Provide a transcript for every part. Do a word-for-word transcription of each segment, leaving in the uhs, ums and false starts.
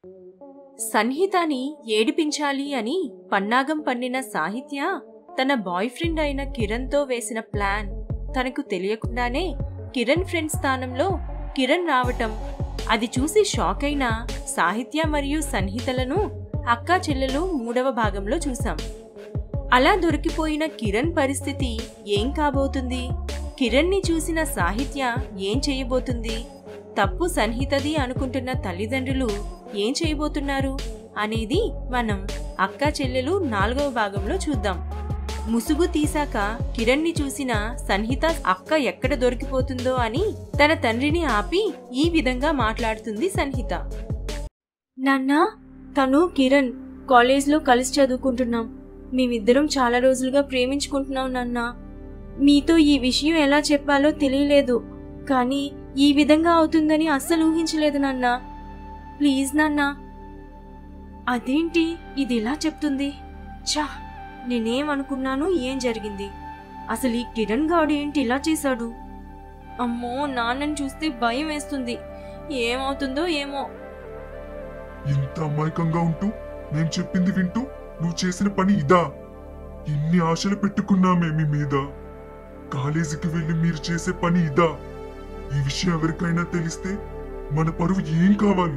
సన్హితని ఏడిపించాలి అని పన్నాగం పన్నిన సాహిత్య తన బాయ్ ఫ్రెండ్ అయిన కిరణ్తో వేసిన ప్లాన్ తనకు తెలియకుండానే కిరణ్ ఫ్రెండ్ స్థానంలో కిరణ్ రావటం, అది చూసి షాక్ అయిన సాహిత్య మరియు సన్హితలను అక్కా చెల్లెలు మూడవ భాగంలో చూసాం. అలా దొరికిపోయిన కిరణ్ పరిస్థితి ఏం కాబోతుంది? కిరణ్ని చూసిన సాహిత్య ఏం చేయబోతుంది? తప్పు సన్హితది అనుకుంటున్న తల్లిదండ్రులు ఏం చేయబోతున్నారు అనేది మనం అక్కా చెల్లెలు నాలుగవ భాగంలో చూద్దాం. ముసుగు తీసాక కిరణ్ని చూసిన సన్హిత అక్క ఎక్కడ దొరికిపోతుందో అని తన తండ్రిని ఆపి ఈ విధంగా మాట్లాడుతుంది సన్హిత. నాన్నా, తను కిరణ్ కాలేజ్లో కలిసి చదువుకుంటున్నాం. మేమిద్దరం చాలా రోజులుగా ప్రేమించుకుంటున్నాం నాన్నా. మీతో ఈ విషయం ఎలా చెప్పాలో తెలియలేదు, కానీ ఈ విధంగా అవుతుందని అస్సలు ఊహించలేదు నాన్నా. ప్లీజ్ నాన్నా. అదేంటి ఇది ఇలా చెప్తుంది? చా, నేనేమనుకున్నాను, ఏం జరిగింది? అసలు ఈ కిరణ్ గాడు ఏంటి ఇలా చేశాడు? అమ్మో, నాన్నని చూస్తే భయం వేస్తుంది. ఏమవుతుందో ఏమో. ఇంత అమాయకంగా ఉంటూ నేను చెప్పింది వింటూ నువ్వు చేసిన పని ఇదా? ఇన్ని ఆశలు పెట్టుకున్నామే మీ మీద. కాలేజీకి వెళ్ళి మీరు చేసే పని ఇదా? ఈ విషయం ఎవరికైనా తెలిస్తే మన పరువు ఏం కావాలి?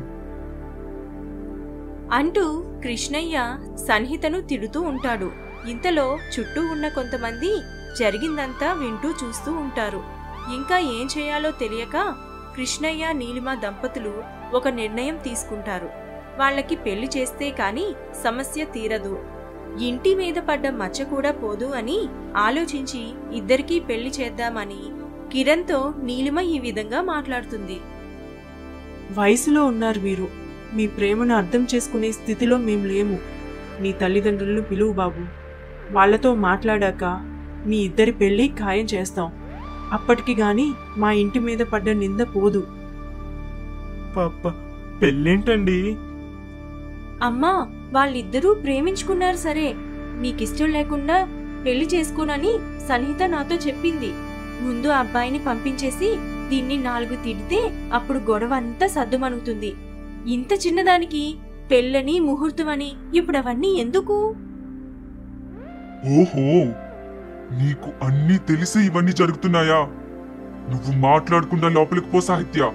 అంటూ కృష్ణయ్య సన్హితను తిడుతూ ఉంటాడు. ఇంతలో చుట్టూ ఉన్న కొంతమంది జరిగిందంతా వింటూ చూస్తూ ఉంటారు. ఇంకా ఏం చేయాలో తెలియక కృష్ణయ్య నీలిమ దంపతులు ఒక నిర్ణయం తీసుకుంటారు. వాళ్ళకి పెళ్లి చేస్తే కాని సమస్య తీరదు, ఇంటి మీద పడ్డ మచ్చ కూడా పోదు అని ఆలోచించి ఇద్దరికీ పెళ్లి చేద్దామని కిరణ్తో నీలిమ ఈ విధంగా మాట్లాడుతుంది. వయసులో ఉన్నారు మీరు, మీ ప్రేమను అర్థం చేసుకునే స్థితిలో మేం లేము. నీ తల్లిదండ్రులను పిలువు బాబు. వాళ్లతో మాట్లాడాక మీ ఇద్దరి పెళ్లి ఖాయం చేస్తాం. అప్పటికి గాని మా ఇంటి మీద పడ్డ నింద పోదు. పాప పెళ్ళేంటండి? అమ్మా, వాళ్ళిద్దరూ ప్రేమించుకున్నారు సరే, మీకిష్టం లేకుండా పెళ్లి చేసుకోనని సన్హిత నాతో చెప్పింది. ముందు అబ్బాయిని పంపించేసి దీన్ని నాలుగు తిడితే అప్పుడు గొడవ అంతా సద్దుమణుగుతుంది. ఇంత చిన్నదానికి పెళ్ళని ముహూర్తమని ఇప్పుడు అవన్నీ ఎందుకు? ఓహో, నీకు అన్నీ తెలిసి ఇవన్నీ జరుగుతున్నాయా? నువ్వు మాట్లాడకుండా లోపలికి పో సాహిత్య.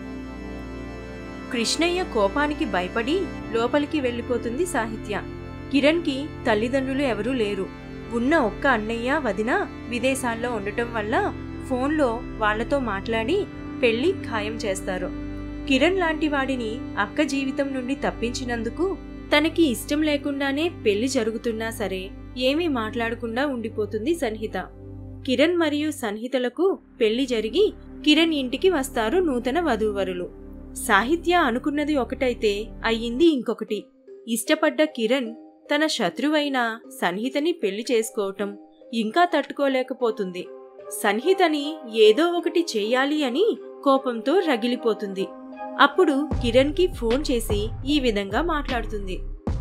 కృష్ణయ్య కోపానికి భయపడి లోపలికి వెళ్లిపోతుంది సాహిత్య. కిరణ్కి తల్లిదండ్రులు ఎవరూ లేరు. ఉన్న ఒక్క అన్నయ్య వదిన విదేశాల్లో ఉండటం వల్ల ఫోన్లో వాళ్లతో మాట్లాడి పెళ్లి ఖాయం చేస్తారు. కిరణ్ లాంటి వాడిని అక్క జీవితం నుండి తప్పించినందుకు తనకి ఇష్టం లేకుండానే పెళ్లి జరుగుతున్నా సరే ఏమీ మాట్లాడకుండా ఉండిపోతుంది సన్హిత. కిరణ్ మరియు సన్హితలకు పెళ్లి జరిగి కిరణ్ ఇంటికి వస్తారు నూతన వధూవరులు. సాహిత్య అనుకున్నది ఒకటైతే అయ్యింది ఇంకొకటి. ఇష్టపడ్డ కిరణ్ తన శత్రువైన సన్హితని పెళ్లి చేసుకోవటం ఇంకా తట్టుకోలేకపోతుంది. సన్హితని ఏదో ఒకటి చెయ్యాలి అని కోపంతో రగిలిపోతుంది. అప్పుడు కిరణ్కి ఫోన్ చేసి ఈ విధంగా మాట్లాడుతుంది.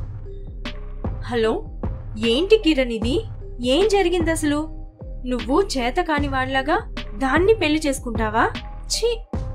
హలో, ఏంటి కిరణ్ ఇది? ఏం జరిగింది అసలు? నువ్వు చేత కాని వాళ్ళగా దాన్ని పెళ్లి చేసుకుంటావా? ఛీ!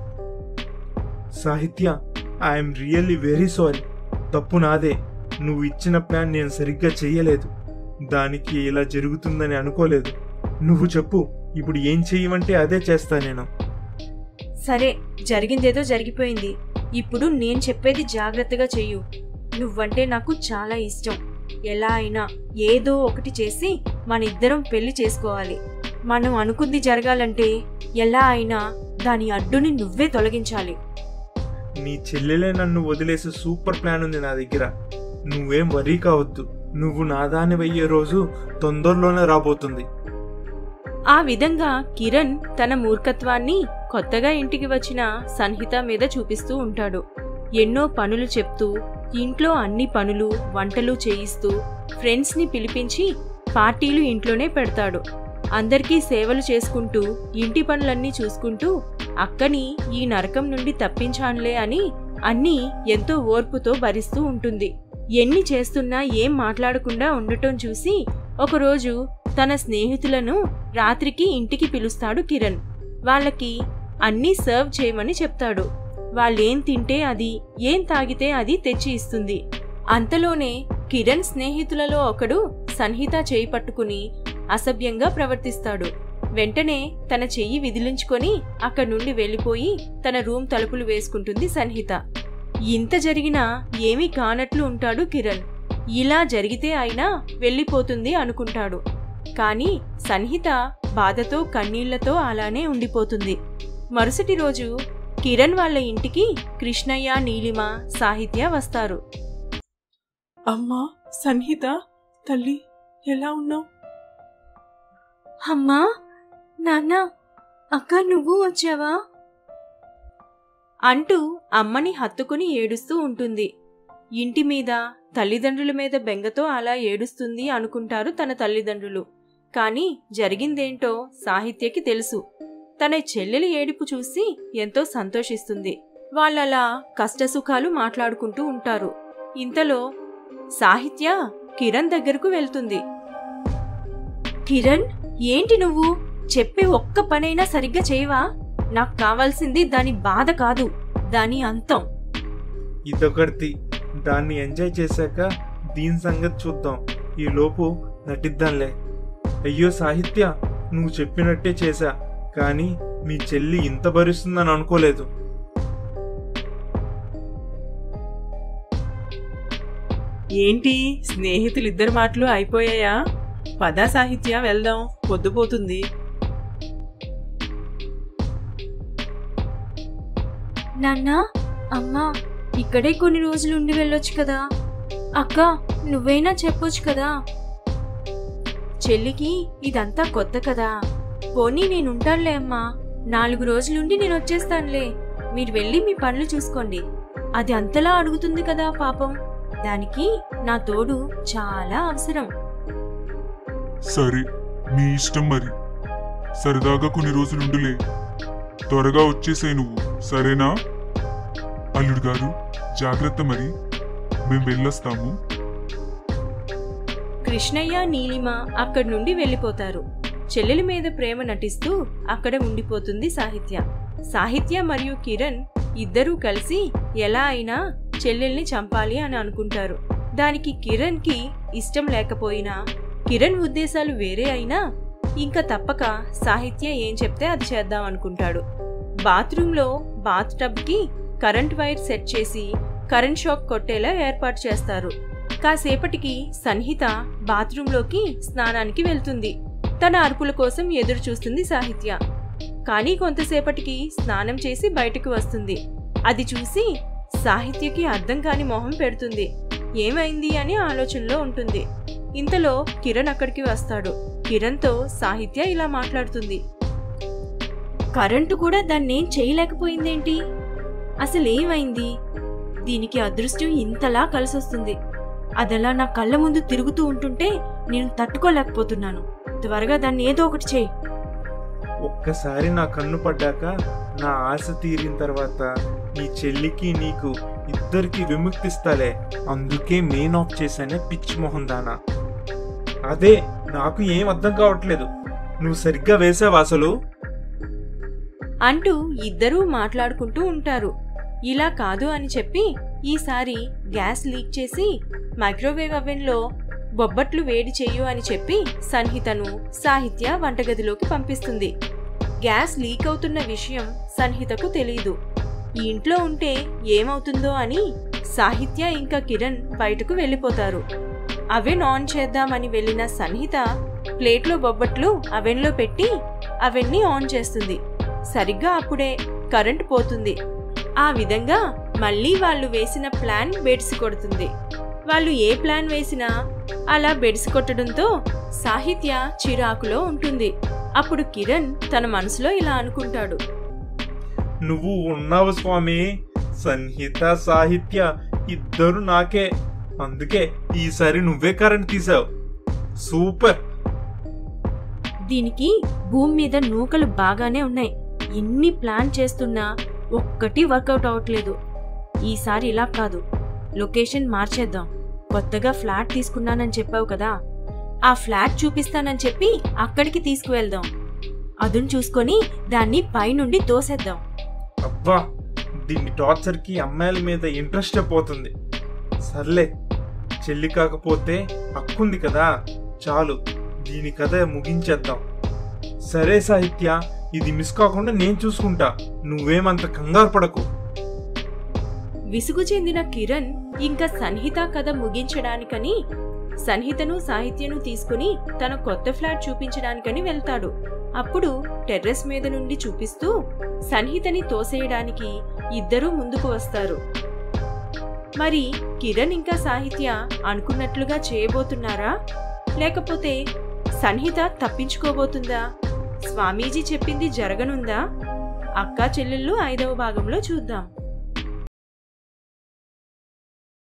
సాహిత్య, ఐఎమ్ రియల్లీ వెరీ సారీ. తప్పు నాదే. నువ్వు ఇచ్చిన ప్లాన్ నేను సరిగ్గా చెయ్యలేదు. దానికి ఇలా జరుగుతుందని అనుకోలేదు. నువ్వు చెప్పు, ఇప్పుడు ఏం చెయ్యమంటే అదే చేస్తా నేను. సరే, జరిగిందేదో జరిగిపోయింది. ఇప్పుడు నేను చెప్పేది జాగ్రత్తగా చెయ్యు. నువ్వంటే నాకు చాలా ఇష్టం. ఎలా అయినా ఏదో ఒకటి చేసి మనిద్దరం పెళ్లి చేసుకోవాలి. మనం అనుకుంది జరగాలంటే ఎలా అయినా దాని అడ్డుని నువ్వే తొలగించాలి. నీ చెల్లెలే నన్ను వదిలేసే సూపర్ ప్లాన్ ఉంది నా దగ్గర. నువ్వేం వరీ కావద్దు. నువ్వు నాదాని అయ్యే రోజు తొందరలోనే రాబోతుంది. ఆ విధంగా కిరణ్ తన మూర్ఖత్వాన్ని కొత్తగా ఇంటికి వచ్చిన సన్హిత మీద చూపిస్తూ ఉంటాడు. ఎన్నో పనులు చెప్తూ, ఇంట్లో అన్ని పనులు వంటలు చేయిస్తూ, ఫ్రెండ్స్ ని పిలిపించి పార్టీలు ఇంట్లోనే పెడతాడు. అందరికీ సేవలు చేసుకుంటూ, ఇంటి పనులన్నీ చూసుకుంటూ అక్కని ఈ నరకం నుండి తప్పించానులే అని అన్నీ ఎంతో ఓర్పుతో భరిస్తూ ఉంటుంది. ఎన్ని చేస్తున్నా ఏం మాట్లాడకుండా ఉండటం చూసి ఒకరోజు తన స్నేహితులను రాత్రికి ఇంటికి పిలుస్తాడు కిరణ్. వాళ్ళకి అన్నీ సర్వ్ చేయమని చెప్తాడు. వాళ్ళేం తింటే అది, ఏం తాగితే అది తెచ్చి ఇస్తుంది. అంతలోనే కిరణ్ స్నేహితులలో ఒకడు సన్హిత చేయి పట్టుకుని అసభ్యంగా ప్రవర్తిస్తాడు. వెంటనే తన చెయ్యి విదిలించుకొని అక్కడి నుండి వెళ్లిపోయి తన రూమ్ తలుపులు వేసుకుంటుంది సన్హిత. ఇంత జరిగినా ఏమీ కానట్లు ఉంటాడు కిరణ్. ఇలా జరిగితే అయినా వెళ్ళిపోతుంది అనుకుంటాడు. కాని సన్హిత బాధతో కన్నీళ్లతో అలానే ఉండిపోతుంది. మరుసటి రోజు కిరణ్ వాళ్ళ ఇంటికి కృష్ణయ్య, నీలిమ, సాహిత్య వస్తారు. అమ్మా సన్హిత, తల్లి ఎలా ఉన్నావు? అమ్మా, నాన్న, అక్క నువ్వు వచ్చావా అంటూ అమ్మని హత్తుకుని ఏడుస్తూ ఉంటుంది. ఇంటి మీద, తల్లిదండ్రుల మీద బెంగతో అలా ఏడుస్తుంది అనుకుంటారు తన తల్లిదండ్రులు. కాని జరిగిందేంటో సాహిత్యకి తెలుసు. తన చెల్లెలి ఏడుపు చూసి ఎంతో సంతోషిస్తుంది. వాళ్ళలా కష్టసుఖాలు మాట్లాడుకుంటూ ఉంటారు. ఇంతలో సాహిత్య కిరణ్ దగ్గరకు వెళ్తుంది. కిరణ్, ఏంటి నువ్వు? చెప్పే ఒక్క పనైనా సరిగ్గా చేయవా? నాకు కావాల్సింది దాని బాధ కాదు, దాని అంతం. ఇదొకటి, దాన్ని ఎంజాయ్ చేశాక దీని సంగతి చూద్దాం. ఈ లోపు నటిద్దాంలే. అయ్యో సాహిత్య, నువ్వు చెప్పినట్టే చేశా, కానీ మీ చెల్లి ఇంత భరిస్తుందని అనుకోలేదు. ఏంటి, స్నేహితులిద్దరి మాటలు అయిపోయాయా? పదా సాహిత్య, వెళ్దాం, పొద్దుపోతుంది. నాన్నా, అమ్మా, ఇక్కడే కొన్ని రోజులుండి వెళ్ళొచ్చు కదా. అక్క, నువ్వైనా చెప్పొచ్చు కదా. చెల్లికి ఇదంతా కొత్త కదా. పోనీ నేనుంటానులే అమ్మా. నాలుగు రోజులుండి నేను వచ్చేస్తానులే. మీరు వెళ్ళి మీ పనులు చూసుకోండి. అది అంతలా అడుగుతుంది కదా పాపం. దానికి నా తోడు చాలా అవసరం. సరే, మీ ఇష్టం మరి. సరదాగా కొన్ని రోజులుండులే. త్వరగా వచ్చేసాయి నువ్వు, సరేనా? అల్లుడు గారు జాగ్రత్త మరి, మేం వెళ్ళొస్తాము. కృష్ణయ్య, నీలిమ అక్కడి నుండి వెళ్ళిపోతారు. చెల్లెలి మీద ప్రేమ నటిస్తూ అక్కడ ఉండిపోతుంది సాహిత్య. సాహిత్య మరియు కిరణ్ ఇద్దరూ కలిసి ఎలా అయినా చెల్లెల్ని చంపాలి అని అనుకుంటారు. దానికి కిరణ్ కి ఇష్టం లేకపోయినా, కిరణ్ ఉద్దేశాలు వేరే అయినా ఇంకా తప్పక సాహిత్య ఏం చెప్తే అది చేద్దాం అనుకుంటాడు. బాత్రూంలో బాత్ టబ్ కి కరెంట్ వైర్ సెట్ చేసి కరెంట్ షాక్ కొట్టేలా ఏర్పాటు చేస్తారు. కాసేపటికి సన్హిత బాత్రూంలోకి స్నానానికి వెళ్తుంది. తన అరుపుల కోసం ఎదురు చూస్తుంది సాహిత్య. కానీ కొంతసేపటికి స్నానం చేసి బయటకు వస్తుంది. అది చూసి సాహిత్యకి అర్థం కాని మొహం పెడుతుంది. ఏమైంది అని ఆలోచనలో ఉంటుంది. ఇంతలో కిరణ్ అక్కడికి వస్తాడు. కిరణ్తో సాహిత్య ఇలా మాట్లాడుతుంది. కరెంటు కూడా దాన్నేం చేయలేకపోయిందేంటి? అసలేమైంది? దీనికి అదృష్టం ఇంతలా కలిసొస్తుంది. అదలా నా కళ్ళ ముందు తిరుగుతూ ఉంటుంటే నేను తట్టుకోలేకపోతున్నాను. త్వరగా దాన్ని ఏదో ఒకటి చేయి. ఒక్కసారి నా కన్ను పడ్డాక నా ఆశ తీరిన తర్వాత నీ చెల్లికి నీకు ఇద్దరికి విముక్తిస్తాలే. అందుకే మెయిన్ ఆఫ్ చేశానే పిచ్చి మొహం దానా. అదే నాకు ఏం అర్థం కావట్లేదు. నువ్వు సరిగ్గా వేసావా అసలు? అంటూ ఇద్దరూ మాట్లాడుకుంటూ ఉంటారు. ఇలా కాదు అని చెప్పి ఈసారి గ్యాస్ లీక్ చేసి మైక్రోవేవ్ అవెన్లో బొబ్బట్లు వేడి చెయ్యు అని చెప్పి సన్హితను సాహిత్య వంటగదిలోకి పంపిస్తుంది. గ్యాస్ లీక్ అవుతున్న విషయం సన్హితకు తెలీదు. ఈ ఇంట్లో ఉంటే ఏమవుతుందో అని సాహిత్య ఇంకా కిరణ్ బయటకు వెళ్ళిపోతారు. అవెన్ ఆన్ చేద్దామని వెళ్లిన సన్హిత ప్లేట్లో బొబ్బట్లు అవెన్లో పెట్టి అవెన్ని ఆన్ చేస్తుంది. సరిగ్గా అప్పుడే కరెంట్ పోతుంది. ఆ విధంగా మళ్లీ వాళ్ళు వేసిన ప్లాన్ బెడిసి కొడుతుంది. వాళ్ళు ఏ ప్లాన్ వేసినా అలా బెడిసి కొట్టడంతో సాహిత్య చిరాకులో ఉంటుంది. అప్పుడు కిరణ్ తన మనసులో ఇలా అనుకుంటాడు. నువ్వు ఉన్నావు స్వామి. సన్హిత, సాహిత్య ఇద్దరు నాకే. అందుకే ఈసారి నువ్వే కరెంట్ తీసావు. సూపర్. దీనికి భూమి మీద నూకలు బాగానే ఉన్నాయి. ఎన్ని ప్లాన్ చేస్తున్నా ఒక్కటి వర్కౌట్ అవట్లేదు. ఈసారి ఇలా కాదు, లొకేషన్ మార్చేద్దాం. కొత్తగా ఫ్లాట్ తీసుకున్నానని చెప్పావు కదా, ఆ ఫ్లాట్ చూపిస్తానని చెప్పి అక్కడికి తీసుకువెళ్దాం. అదును చూసుకొని దాన్ని పైనుండి తోసేద్దాం. అబ్బా, దీని టార్చర్కి అమ్మాయిల మీద ఇంట్రెస్ట్ పోతుంది. సర్లే, చెల్లి కాకపోతే అక్కుంది కదా, చాలు, దీని కథ ముగించేద్దాం. సరే సాహిత్య, ఇది మిస్ కాకుండా నేను చూసుకుంటా, నువ్వేమంత కంగారు పడకు. విసుగు చెందిన కిరణ్ ఇంకా సన్హిత కథ ముగించడానికని సన్హితను సాహిత్యను తీసుకుని తన కొత్త ఫ్లాట్ చూపించడానికని వెళ్తాడు. అప్పుడు టెర్రస్ మీద నుండి చూపిస్తూ సన్హితని తోసేయడానికి ఇద్దరూ ముందుకు వస్తారు. మరి కిరణ్ ఇంకా సాహిత్య అనుకున్నట్లుగా చేయబోతున్నారా, లేకపోతే సన్హిత తప్పించుకోబోతుందా? స్వామీజీ చెప్పింది జరగనుందా? అక్కా చెల్లెళ్ళు ఐదవ భాగంలో చూద్దాం.